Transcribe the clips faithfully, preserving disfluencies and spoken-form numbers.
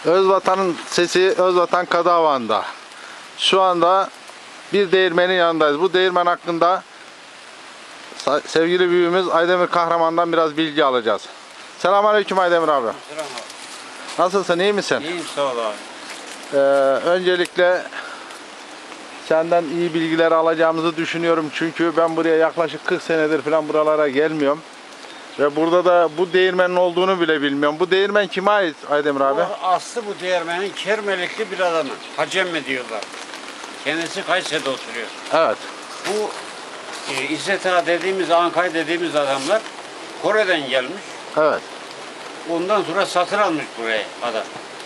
Özvatan'ın sesi Özvatan Kadavan'da. Şu anda bir değirmenin yanındayız. Bu değirmen hakkında sevgili büyüğümüz Aydemir Kahraman'dan biraz bilgi alacağız. Selamünaleyküm Aydemir abi. Selam abi. Nasılsın, iyi misin? İyiyim, sağ ol abi. Ee, öncelikle senden iyi bilgiler alacağımızı düşünüyorum. Çünkü ben buraya yaklaşık kırk senedir falan buralara gelmiyorum. Ve burada da bu değirmenin olduğunu bile bilmiyorum. Bu değirmen kime ait Aydemir abi? Bu aslı bu değirmenin Kermelikli bir adamı. Hacem mi diyorlar. Kendisi Kayseri'de oturuyor. Evet. Bu e, İzzet Ağa dediğimiz, Ankay dediğimiz adamlar Kore'den gelmiş. Evet. Ondan sonra satın almış burayı adam.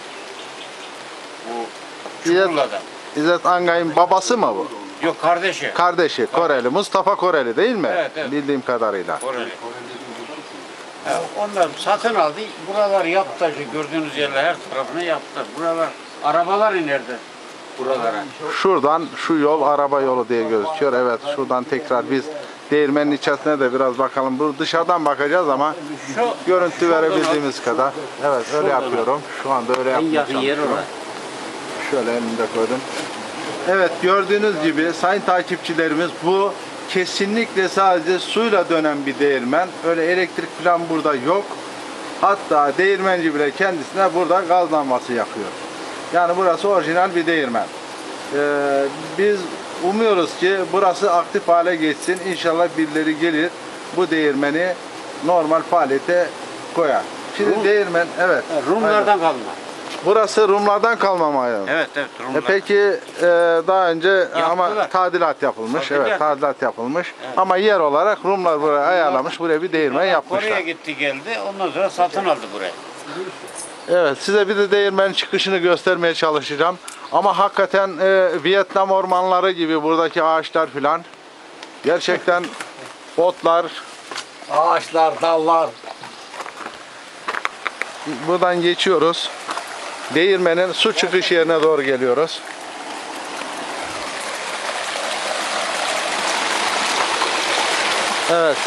Bu İzzet, Çukurla'da. İzzet Angay'ın babası mı bu? Yok, kardeşi. Kardeşi Koreli. Mustafa Koreli değil mi? Evet, evet. Bildiğim kadarıyla. Koreli. Ya onlar satın aldı. Buralar yaptı. Gördüğünüz yerler her tarafına yaptı. Buralar arabalar inerdi buralara. Şuradan şu yol araba yolu diye gözüküyor. Evet, şuradan tekrar biz değirmenin içerisine de biraz bakalım. Bu dışarıdan bakacağız ama Şu, görüntü verebildiğimiz kadar. Evet, öyle yapıyorum. Şu anda öyle en yapmaya yakın yer çalışıyorum. orası. Şöyle elimde koydum. Evet, gördüğünüz gibi sayın takipçilerimiz, bu kesinlikle sadece suyla dönen bir değirmen. Öyle elektrik falan burada yok. Hatta değirmenci bile kendisine burada gaz lambası yakıyor. Yani burası orijinal bir değirmen. Ee, biz umuyoruz ki burası aktif hale geçsin. İnşallah birileri gelir bu değirmeni normal faaliyete koyar. Şimdi Rum, değirmen, evet. Rumlardan aynen. kalma. Burası Rumlardan kalma mı aynen? Evet, evet, Rumlar. E peki e, daha önce Yaptılar. ama tadilat yapılmış. Tadilat. Evet, tadilat yapılmış. Evet. Ama yer olarak Rumlar buraya ayarlamış. Buraya bir değirmen yapmışlar. Kore'ye gitti geldi. Ondan sonra satın aldı burayı. Evet, size bir de değirmenin çıkışını göstermeye çalışacağım. Ama hakikaten e, Vietnam ormanları gibi buradaki ağaçlar filan. Gerçekten otlar. Ağaçlar, dallar. Buradan geçiyoruz. Değirmenin su çıkış yerine doğru geliyoruz. Evet.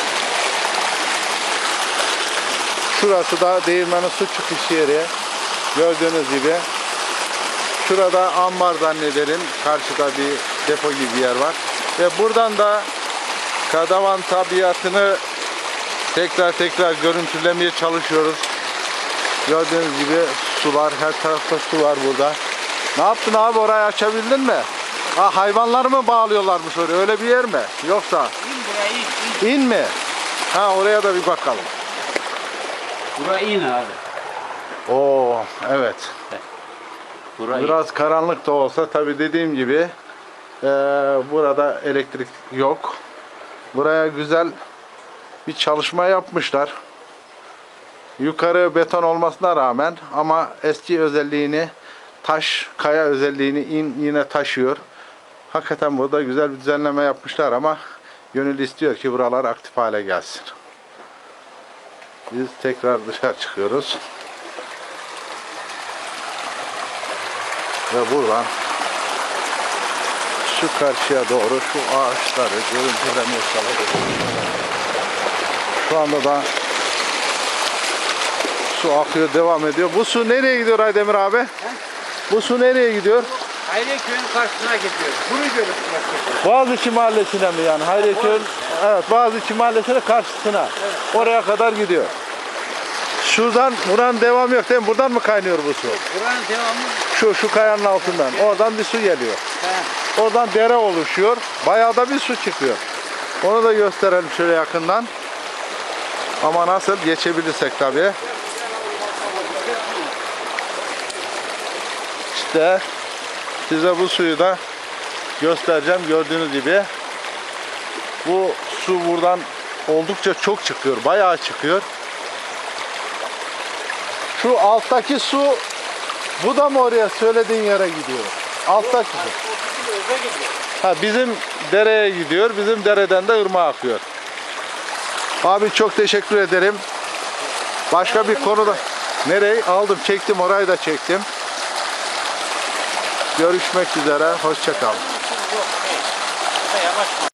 Şurası da değirmenin su çıkış yeri. Gördüğünüz gibi. Şurada ambar zannederim. Karşıda bir depo gibi bir yer var. Ve buradan da Kadavan tabiatını tekrar tekrar görüntülemeye çalışıyoruz. Gördüğünüz gibi sular, her tarafta su var burada. Ne yaptın abi, orayı açabildin mi? Ha, hayvanları mı bağlıyorlarmış oraya, öyle bir yer mi? Yoksa? İn buraya, in, in. İn mi? Ha, oraya da bir bakalım. Buraya in abi. Oo, evet. Buraya Biraz karanlık da olsa tabii dediğim gibi e, burada elektrik yok. Buraya güzel bir çalışma yapmışlar. Yukarı beton olmasına rağmen ama eski özelliğini, taş, kaya özelliğini in, yine taşıyor. Hakikaten burada güzel bir düzenleme yapmışlar ama gönül istiyor ki buralar aktif hale gelsin. Biz tekrar dışarı çıkıyoruz. Ve buradan şu karşıya doğru şu ağaçları görüntülemeye çalışıyoruz. Şu anda da su akıyor, devam ediyor. Bu su nereye gidiyor Aydemir abi? He? Bu su nereye gidiyor? Hayriyeköy'ün karşısına gidiyor. Bunu görüp Boğaziçi Mahallesi'ne mi yani? Hayriyeköy'ün, evet, Boğaziçi Mahallesi'nin karşısına. Evet. Oraya kadar gidiyor. Şuradan, buranın devamı yok değil mi? Buradan mı kaynıyor bu su? Buranın devamı. Şu, şu kayanın altından. Evet. Oradan bir su geliyor. He. Oradan dere oluşuyor. Bayağı da bir su çıkıyor. Onu da gösterelim şöyle yakından. Ama nasıl geçebilirsek tabii. İşte size bu suyu da göstereceğim. Gördüğünüz gibi bu su buradan oldukça çok çıkıyor. Bayağı çıkıyor. Şu alttaki su, bu da mı oraya söylediğin yere gidiyor? Alttaki su. Ha, bizim dereye gidiyor. Bizim dereden de ırmağa akıyor. Abi çok teşekkür ederim. Başka bir konuda nereyi aldım, çektim, orayı da çektim. Görüşmek üzere. Hoşça kalın.